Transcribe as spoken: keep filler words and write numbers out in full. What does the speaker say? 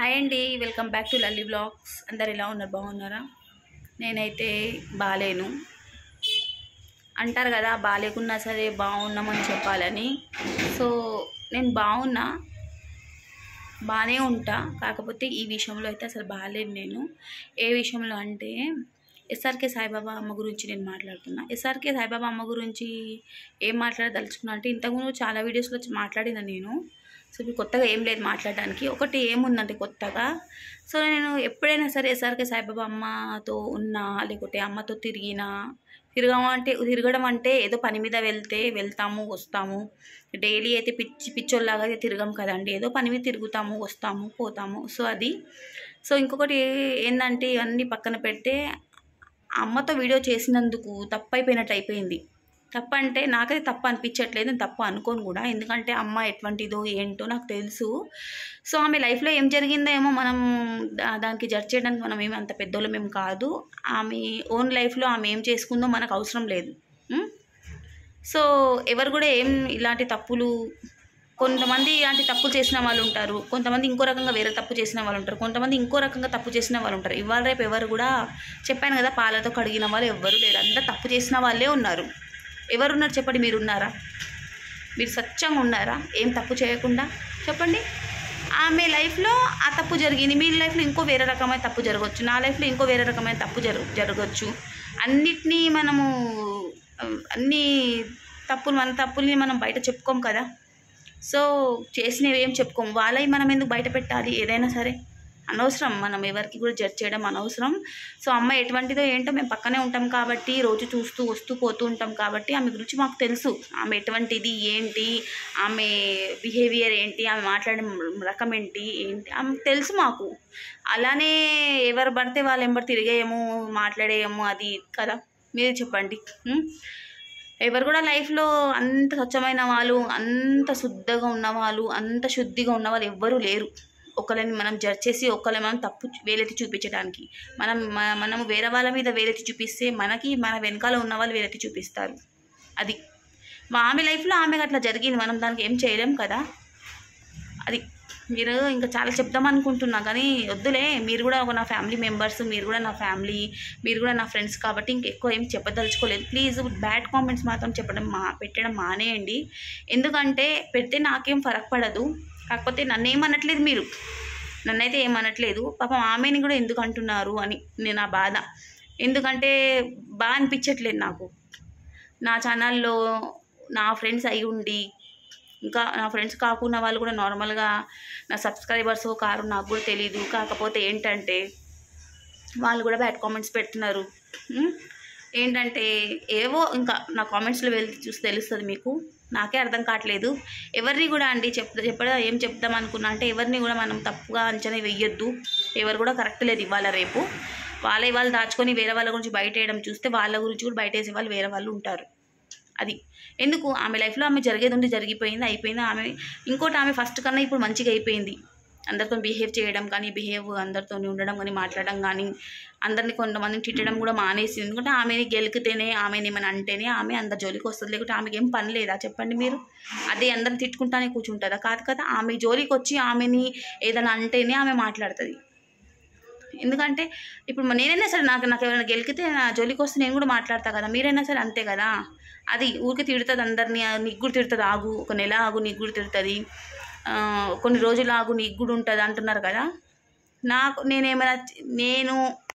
Hi అండి, welcome back to Lalli blogs. అందరు ఎలా ఉన్నారు? బాగున్నారా? నేనైతే బాలేను. అంటారు కదా, బాలేకున్నా సరే బాగున్నామని చెప్పాలని. సో నేను బాగున్నా, బాగానే ఉంటా. కాకపోతే ఈ విషయంలో అయితే అసలు బాగాలేను నేను. ఏ విషయంలో అంటే ఎస్ఆర్కే సాయిబాబా అమ్మ గురించి నేను మాట్లాడుతున్నా. ఎస్ఆర్కే సాయిబాబా అమ్మ గురించి ఏం మాట్లాడదలుచుకున్నా అంటే, ఇంతకుముందు చాలా వీడియోస్లో వచ్చి మాట్లాడిన నేను. సో ఇప్పుడు కొత్తగా ఏం లేదు మాట్లాడడానికి. ఒకటి ఏముందంటే కొత్తగా, సో నేను ఎప్పుడైనా సరే ఎస్ఆర్కే సాయిబాబా అమ్మతో ఉన్నా, లేకపోతే అమ్మతో తిరిగినా, తిరగడం అంటే తిరగడం అంటే ఏదో పని మీద వెళ్తే వెళ్తాము వస్తాము. డైలీ అయితే పిచ్చి పిచ్చోళ్ళలాగా అయితే తిరగం కదండి, ఏదో పని మీద తిరుగుతాము వస్తాము పోతాము. సో అది. సో ఇంకొకటి ఏంటంటే, ఇవన్నీ పక్కన పెడితే అమ్మతో వీడియో చేసినందుకు తప్పు అయిపోయినట్టు అయిపోయింది. తప్పు అంటే నాకైతే తప్పు అనిపించట్లేదు, నేను తప్పు అనుకోను కూడా. ఎందుకంటే అమ్మ ఎటువంటిదో ఏంటో నాకు తెలుసు. సో ఆమె లైఫ్లో ఏం జరిగిందో ఏమో మనం దానికి జడ్జ్ చేయడానికి మనం ఏమి అంత పెద్దోళ్ళం ఏం కాదు. ఆమె ఓన్ లైఫ్లో ఆమె ఏం చేసుకుందో మనకు అవసరం లేదు. సో ఎవరు కూడా ఏం ఇలాంటి తప్పులు, కొంతమంది ఇలాంటి తప్పులు చేసిన వాళ్ళు ఉంటారు, కొంతమంది ఇంకో రకంగా వేరే తప్పు చేసిన వాళ్ళు ఉంటారు, కొంతమంది ఇంకో రకంగా తప్పు చేసిన వాళ్ళు ఉంటారు. ఇవాళ రేపు ఎవరు కూడా, చెప్పాను కదా, పాలతో కడిగిన వాళ్ళు ఎవ్వరు లేరు, అంతా తప్పు చేసిన వాళ్ళే ఉన్నారు. ఎవరున్నారు చెప్పండి? మీరు ఉన్నారా? మీరు స్వచ్ఛంగా ఉన్నారా ఏం తప్పు చేయకుండా? చెప్పండి. ఆమె లైఫ్లో ఆ తప్పు జరిగింది, మీ లైఫ్లో ఇంకో వేరే రకమైన తప్పు జరగవచ్చు, నా లైఫ్లో ఇంకో వేరే రకమైన తప్పు జరు జరగవచ్చు అన్నిటినీ మనము అన్ని తప్పులు మన తప్పుల్ని మనం బయట చెప్పుకోం కదా. సో చేసినవి ఏం చెప్పుకోము, వాళ్ళవి మనం ఎందుకు బయట పెట్టాలి? ఏదైనా సరే అనవసరం, మనం ఎవరికి కూడా జడ్జ్ చేయడం అనవసరం. సో అమ్మ ఎటువంటిదో ఏంటో మేము పక్కనే ఉంటాం కాబట్టి, రోజు చూస్తూ వస్తూ పోతూ ఉంటాం కాబట్టి ఆమె గురించి మాకు తెలుసు. ఆమె ఎటువంటిది ఏంటి, ఆమె బిహేవియర్ ఏంటి, ఆమె మాట్లాడే రకం ఏంటి ఏంటి ఆమె తెలుసు మాకు. అలానే ఎవరు పడితే వాళ్ళు ఎంబడి తిరిగేయము, మాట్లాడేయము అది కదా. మీరు చెప్పండి. ఎవరు కూడా లైఫ్లో అంత స్వచ్ఛమైన వాళ్ళు, అంత శుద్ధంగా ఉన్నవాళ్ళు, అంత శుద్ధిగా ఉన్నవాళ్ళు ఎవ్వరూ లేరు. ఒకళ్ళని మనం జడ్జ్ చేసి ఒకళ్ళని మనం తప్పు వేలెత్తి చూపించడానికి, మనం మనము వేరే వాళ్ళ మీద వేలెత్తి చూపిస్తే మనకి మన వెనకాల ఉన్న వాళ్ళు వేలెత్తి చూపిస్తారు. అది ఆమె లైఫ్లో ఆమెకు అట్లా జరిగింది, మనం దానికి ఏం చేయలేం కదా. అది మీరు ఇంకా చాలా చెప్దాం అనుకుంటున్నా కానీ వద్దులే. మీరు కూడా ఒక నా ఫ్యామిలీ మెంబర్స్, మీరు కూడా నా ఫ్యామిలీ, మీరు కూడా నా ఫ్రెండ్స్ కాబట్టి ఇంకెక్కువ ఏం చెప్పదలుచుకోలేదు. ప్లీజ్ బ్యాడ్ కామెంట్స్ మాత్రం చెప్పడం మా పెట్టడం మానేయండి. ఎందుకంటే పెడితే నాకేం ఫరక్ పడదు, కాకపోతే నన్ను ఏమనట్లేదు, మీరు నన్నైతే ఏమనట్లేదు. పాపం ఆమెని కూడా ఎందుకు అంటున్నారు అని నేను నా బాధ. ఎందుకంటే బాగా అనిపించట్లేదు నాకు. నా ఛానల్లో నా ఫ్రెండ్స్ అయి ఉండి, ఇంకా నా ఫ్రెండ్స్ కాకున్న వాళ్ళు కూడా నార్మల్గా నా సబ్స్క్రైబర్స్ కారు నాకు కూడా తెలీదు. కాకపోతే ఏంటంటే వాళ్ళు కూడా బ్యాడ్ కామెంట్స్ పెడుతున్నారు. ఏంటంటే ఏవో ఇంకా నా కామెంట్స్లో వెళ్ళి చూసి తెలుస్తుంది మీకు. నాకే అర్థం కావట్లేదు. ఎవరిని కూడా అండి చెప్ చెప్పడం ఏం చెప్దాం అనుకున్నా అంటే, ఎవరిని కూడా మనం తప్పుగా అంచనా వెయ్యొద్దు. ఎవరు కూడా కరెక్ట్ లేదు ఇవాళ రేపు. వాళ్ళ వాళ్ళు దాచుకొని వేరే వాళ్ళ గురించి బయట వేయడం చూస్తే వాళ్ళ గురించి కూడా బయట వేసే వాళ్ళు వేరే వాళ్ళు ఉంటారు. అది ఎందుకు, ఆమె లైఫ్లో ఆమె జరిగేది ఉండి జరిగిపోయింది, అయిపోయింది. ఆమె ఇంకోటి, ఆమె ఫస్ట్ కన్నా ఇప్పుడు మంచిగా అయిపోయింది. అందరితో బిహేవ్ చేయడం కానీ, బిహేవ్ అందరితో ఉండడం కానీ, మాట్లాడడం కానీ, అందరినీ కొంతమందిని తిట్టడం కూడా మానేసింది. ఎందుకంటే ఆమెని గెలికితేనే, ఆమెని ఏమైనా అంటేనే ఆమె అందరి జోలికి వస్తుంది. లేకుంటే ఆమెకి ఏం పని లేదా చెప్పండి మీరు? అదే అందరిని తిట్టుకుంటానే కూర్చుంటుందా? కాదు కదా. ఆమె జోలికి వచ్చి ఆమెని ఏదైనా అంటేనే ఆమె మాట్లాడుతుంది. ఎందుకంటే ఇప్పుడు నేనైనా సరే, నాకు నాకు ఎవరైనా గెలికితే నా జోలికి వస్తే నేను కూడా మాట్లాడతా కదా. మీరైనా సరే అంతే కదా. అది ఊరికి తిడుతుంది అందరినీ, నీకు కూడా తిడుతుంది, ఆగు ఒక నెల ఆగు నీకు కూడా తిడుతుంది, కొన్ని రోజులు ఆగు నీకు కూడా ఉంటుంది అంటున్నారు కదా. నాకు నేనేమైనా నేను